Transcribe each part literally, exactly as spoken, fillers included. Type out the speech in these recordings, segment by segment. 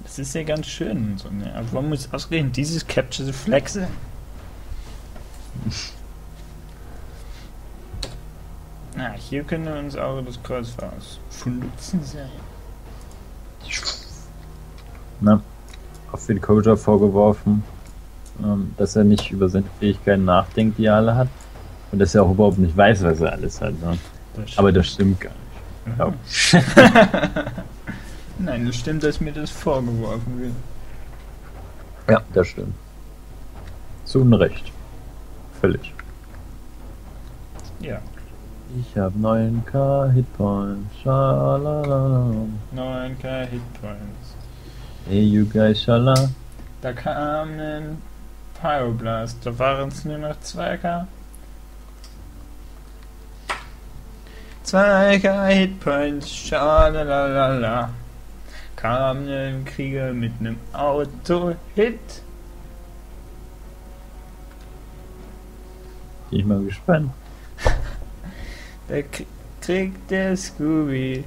Das ist ja ganz schön. So, ne? Aber warum muss ausgerechnet dieses Capture the Flag sein? Na, hier können wir uns auch das Kreuzfahrers von Nutzen sein. Na, auch für die Koja vorgeworfen, ähm, dass er nicht über seine Fähigkeiten nachdenkt, die er alle hat. Und dass er auch überhaupt nicht weiß, was er alles hat. Ne? Das Aber das stimmt gar nicht. Glaub. Nein, das stimmt, dass mir das vorgeworfen wird. Ja, das stimmt. Zu Unrecht. Völlig. Ja. Ich hab neun K Hitpoints. Schalalala. neun K Hitpoints. Hey, you guys, schala. Da kam ein Pyroblast. Da waren es nur noch zwei K. zwei K Hitpoints. Schalalala. Kam ein Krieger mit einem Auto-Hit. Bin ich mal gespannt. Da k- kriegt der Scooby.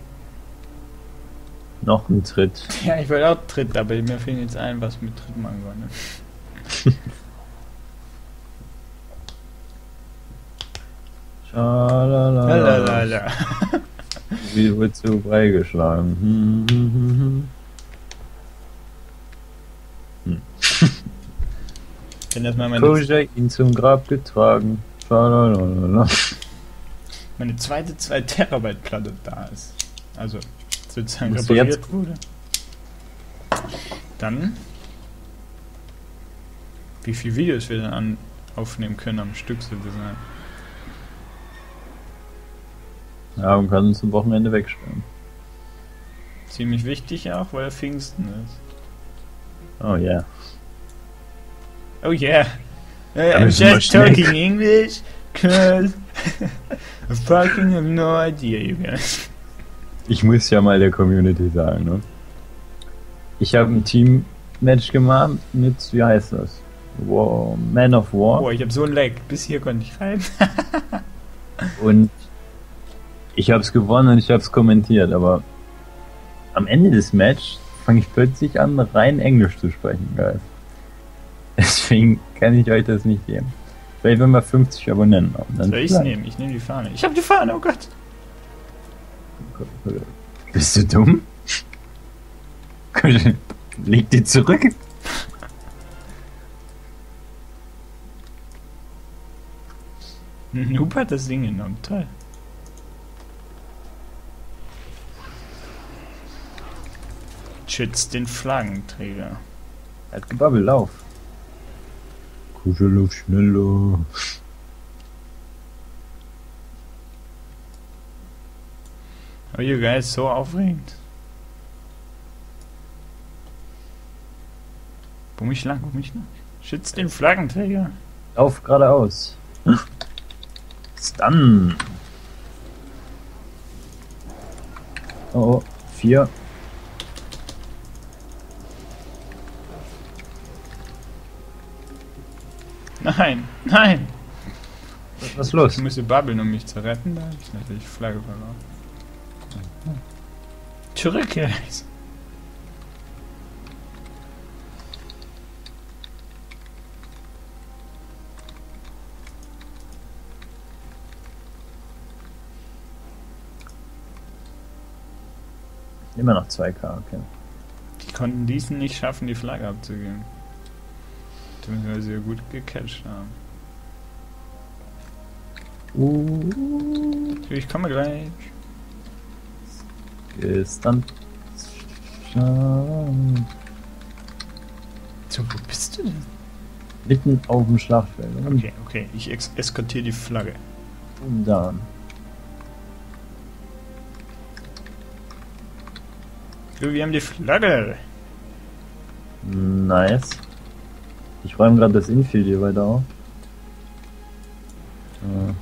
Noch ein Tritt. Ja, ich wollte auch Tritt, aber mir fällt jetzt ein, was mit Tritt machen soll. Ne? Schalalala. Lalalala. Wie wird zu Brei geschlagen? Hm, hm, hm, hm. Ich kann erstmal meine, Koja ihn zum Grab getragen. Schalalala. meine zweite zwei Terabyte Platte da ist. Also sozusagen Musst du repariert jetzt- wurde. Dann wie viele Videos wir dann an aufnehmen können am Stück sozusagen. Ja, man kann uns am Wochenende wegsperren. Ziemlich wichtig auch, weil Pfingsten ist. Oh yeah. Oh yeah. Uh, Da I'm müssen wir just schnell- talking English, cause I fucking have no idea, you guys. Ich muss ja mal der Community sagen, ne? Ich habe ein Team-Match gemacht mit, wie heißt das? War, Man of War. Boah, ich hab so ein Lag. Bis hier konnte ich rein. Und ich habe es gewonnen und ich habe es kommentiert, aber am Ende des Matches fange ich plötzlich an, rein Englisch zu sprechen, guys. Deswegen kann ich euch das nicht geben. Vielleicht wenn wir fünfzig Abonnenten haben. Dann Soll ich's vielleicht. nehmen? Ich nehme die Fahne. Ich hab die Fahne, oh Gott. Bist du dumm? Leg die zurück. Noob hat das Ding genommen. Toll. Schützt den Flaggenträger. Hat gebabbelt, lauf. Kuschel auf schneller. Oh, you guys, so aufregend. Wo mich lang, wo mich lang? Schützt den Flaggenträger. Lauf geradeaus. Stun. Oh, oh, vier. Nein, nein. Was ist los? Ich müsste babbeln, um mich zu retten. Da hab ich natürlich Flagge verloren. Zurück jetzt. Immer noch zwei K, okay. Die konnten diesen nicht schaffen, die Flagge abzugeben. Weil sie ja gut gecatcht haben. Uh, Ich komme gleich. gestunt. So, wo bist du denn? Mitten auf dem Schlachtfeld. Und Okay, okay. Ich ex eskortiere die Flagge. da. Du, wir haben die Flagge. Nice. Ich räume gerade das Infield hier weiter auf. Äh.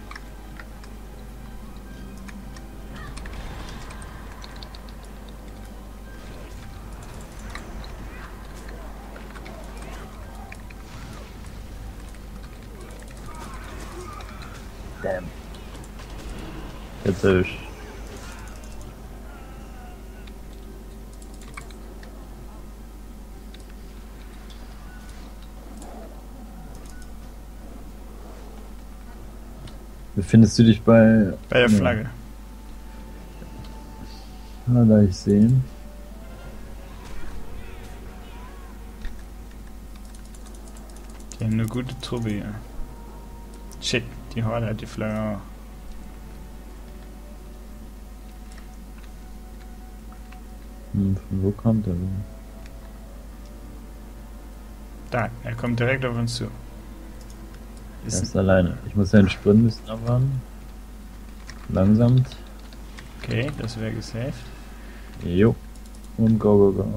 Damn. Jetzt erwischt. Befindest du dich bei... Bei der Ja. Flagge. Na, da ich sehen. Die haben eine gute Truppe hier. Shit, die Horde hat die Flagge auch. Hm, von wo kommt er denn? Da, er kommt direkt auf uns zu. Er Ist ist alleine. Ich muss seinen Sprint ein bisschen abwarten. Langsamt. okay, das wäre gesaved. Jo. Und go, go, go.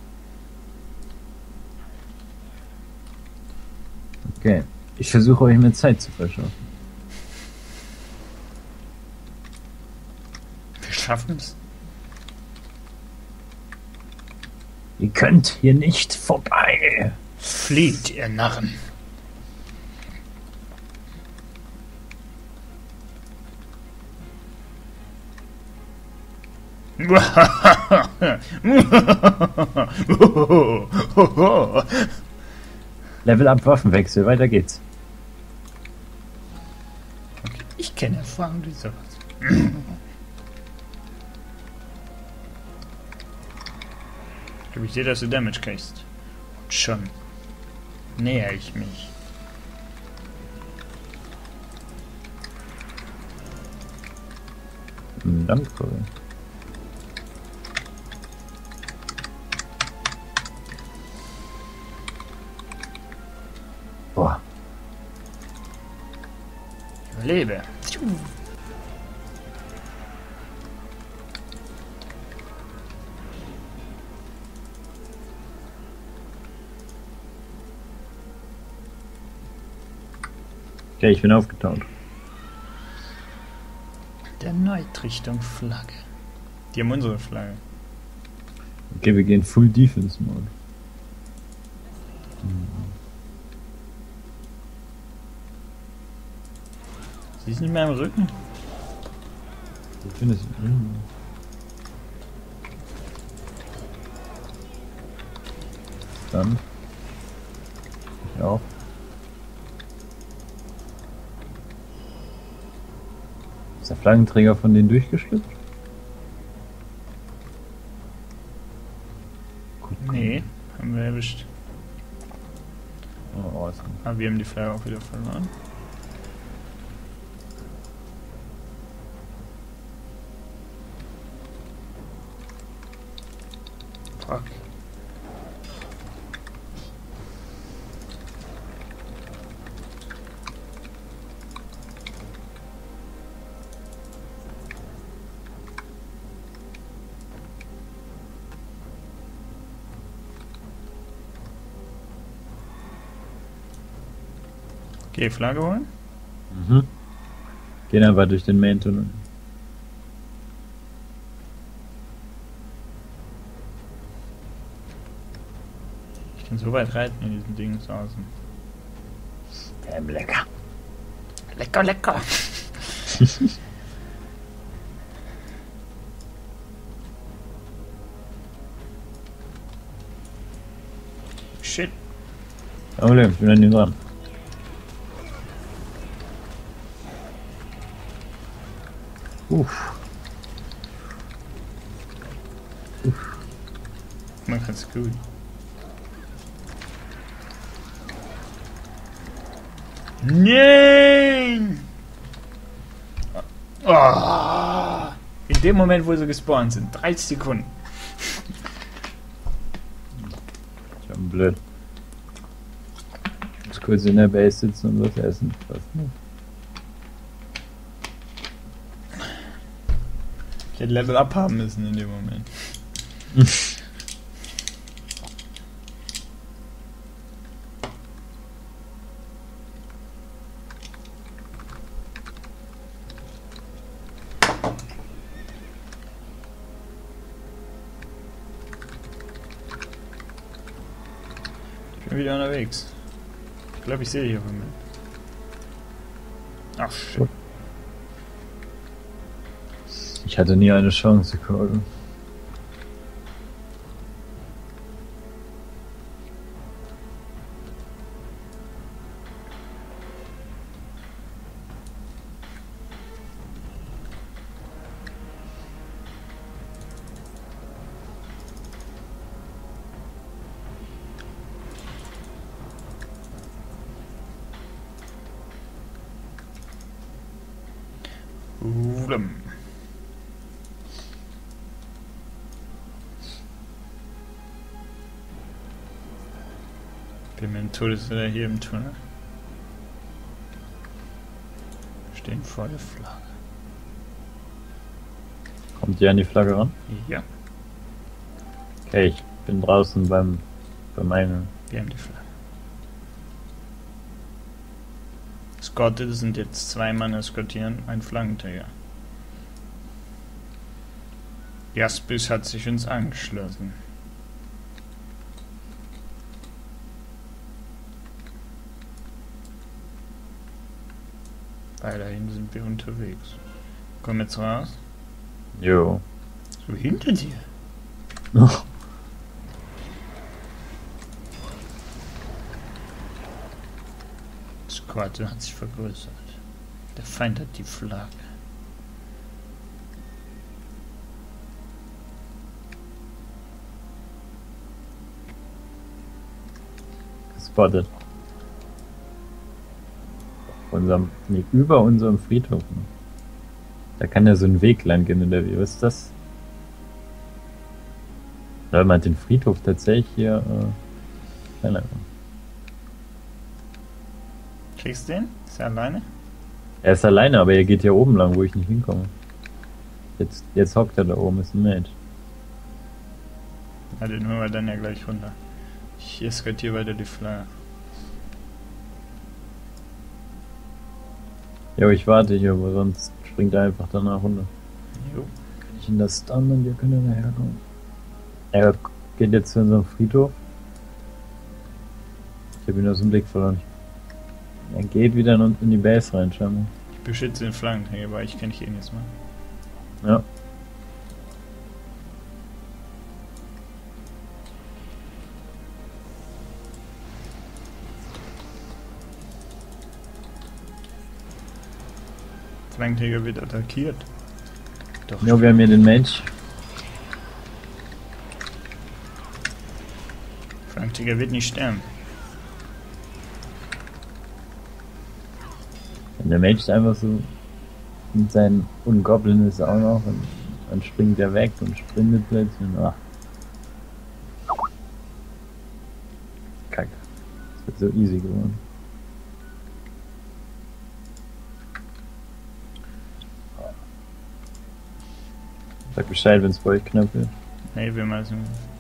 Okay. Ich versuche euch mehr Zeit zu verschaffen. Wir schaffen es. Ihr könnt hier nicht vorbei. Flieht, ihr Narren. Level up Waffenwechsel, weiter geht's. Okay, ich kenne Erfahrung wie sowas. Aber ich sehe, dass du Damage kriegst. Und schon näher ich mich. Verdammt cool. Boah. Ich überlebe. Okay, ich bin aufgetaucht. Der Neutrichtung Flagge. Die haben unsere Flagge. Okay, wir gehen Full Defense Mode. Sie ist nicht mehr im Rücken. Ich finde es. Hm. Dann. Ich auch. Ist der Flaggenträger von denen durchgeschlüpft? Gut, Nee, haben wir erwischt. Oh, awesome. Aber wir haben die Flagge auch wieder verloren. Fuck. Okay, Flagge holen. Mhm. Gehen einfach durch den Main-Tunnel. Ich kann so weit reiten in diesem Ding zu Hause. Ähm, lecker. Lecker, lecker. Shit. Oh, ich bin an ihm dran. Uff. Man kann es gut. Nein! Oh. In dem Moment, wo sie gespawnt sind. dreißig Sekunden. Ich bin blöd. Ich muss kurz in der Base sitzen und was essen. Was, ne? Ich hätte Level Up haben müssen in dem Moment. Ich bin wieder unterwegs. Ich glaube, ich sehe dich auf dem Map. Ach, shit. Ich hatte nie eine Chance, Cole. Blum. Bin mit dem Todesritter hier im Tunnel. Stehen vor der Flagge. Kommt ihr an die Flagge ran? Ja, Okay, ich bin draußen beim beim Eingang. wir haben die Flagge. Eskorte sind jetzt zwei Mann eskortieren, ein Flaggenträger. Jaspis hat sich uns angeschlossen. Weiterhin sind wir unterwegs. Komm jetzt raus. Jo. So hinter dir. Eskorte hat sich vergrößert. Der Feind hat die Flagge. Gespottet. Auf unserem, nee, über unserem Friedhof. Ne? Da kann ja so ein Weg lang gehen, oder wie? Was ist das? Da man den Friedhof tatsächlich hier äh, kleiner gemacht. Kriegst du den? Ist er alleine? Er ist alleine, aber er geht hier oben lang, wo ich nicht hinkomme. Jetzt, jetzt hockt er da oben, ist ein Mage. Ja, den holen wir dann ja gleich runter. Ich eskortiere weiter die Flagge. Jo, ich warte hier, aber sonst springt er einfach danach runter. Jo. Kann ich in das Stun und wir können daher kommen. Er geht jetzt zu unserem Friedhof. Ich habe ihn aus dem Blick verloren. Er geht wieder in, in die Base rein, scheinbar. Ich beschütze den Flaggenträger, aber ich kann ich ihn jetzt mal. Ja. Flaggenträger wird attackiert. Doch. Jo, wir haben hier den Mage. Flaggenträger wird nicht sterben. Und der Mage ist einfach so mit seinen Ungoblin ist er auch noch und dann springt er weg und sprintet plötzlich und ach. Kacke. Das wird so easy geworden. Sag Bescheid, wenn es bei euch knapp wird. Nee, wir müssen